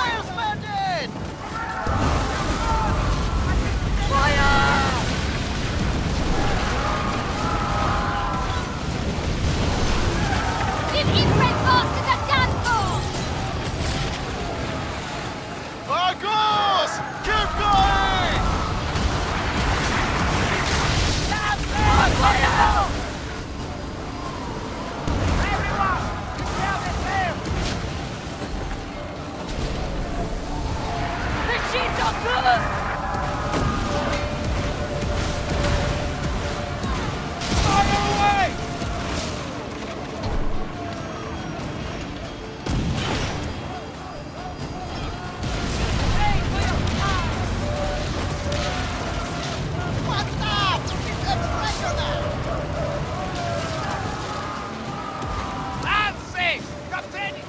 Fire's landed! Give Infred Boston a gun call! Argos! Keep going! On fire! Everyone! Get down the stairs! The sheets are good! Fire away! Hey, clear! What's up? Keep the pressure now! I'm safe! Captain!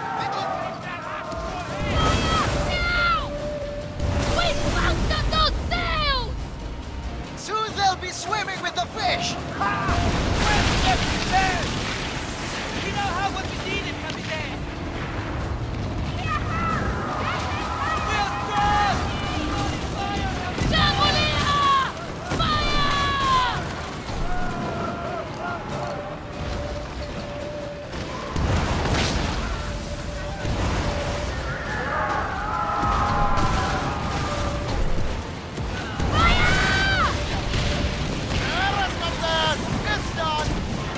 Now! We found those sails! Soon they'll be swimming with the fish! Ha! Where's the stairs? We know how what we needed, Captain! We'll cross! Fire, Captain! Jambolina! Fire! Fire! Yes, Captain! It's done!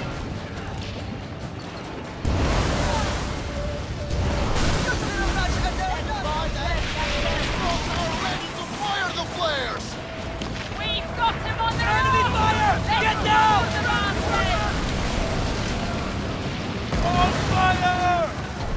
Just little nudge and they're done! Boats are ready to fire the flares! We've got him on the Enemy run! fire! Let's Get go down! to the rampage! On fire!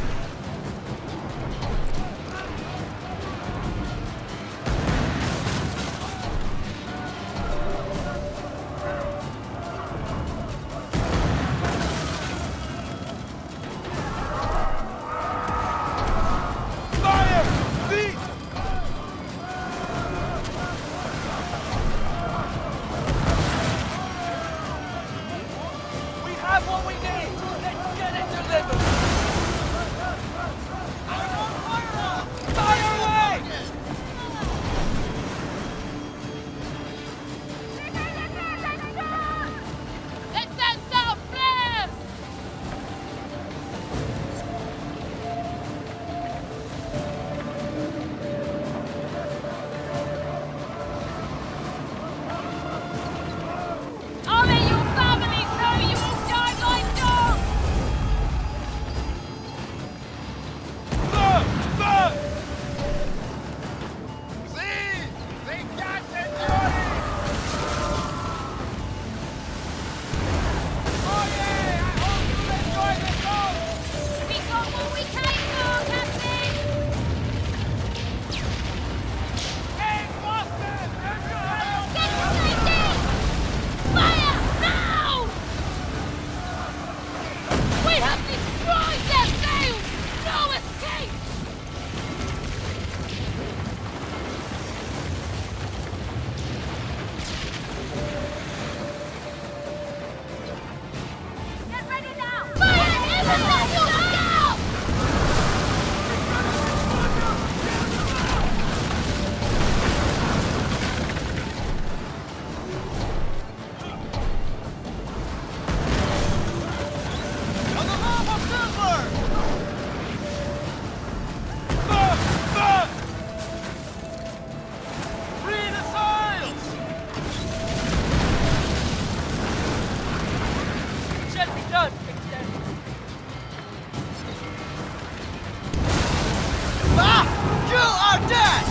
Fire! Feet! We have what we need! Let's get it delivered! Fire away! Let's send some flares! Only your families know you will die like dogs! Burn! Burn! See! They can't endure it! Oh yeah! I hope you enjoy the show! We got what we came for, Captain! Hey, Boston! Get to safety! Fire! Now! We have destroyed their sails! No escape! Get ready now! Fire! Everyone, look out! On the home of silver! Burn! Burn! Free the sails! Shall be done, Captain. Ah! You are dead!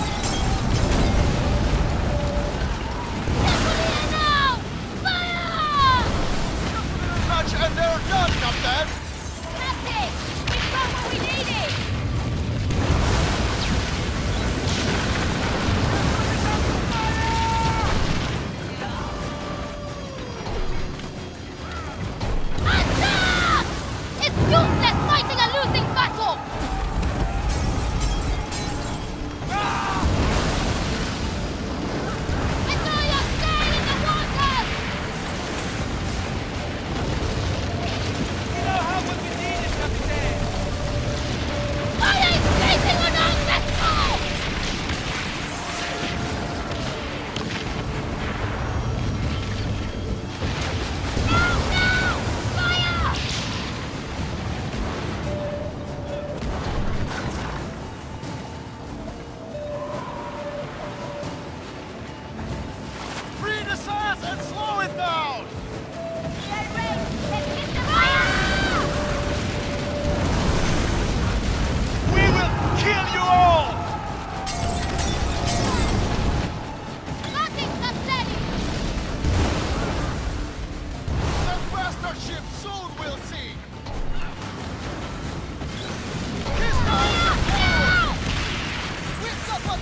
Jambolina now! Fire! Nudge and they're done, Captain! Captain! We've got what we needed! Attack! It's useless fighting a losing battle! I saw your sail in the water! You know how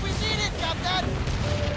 we need it, Captain!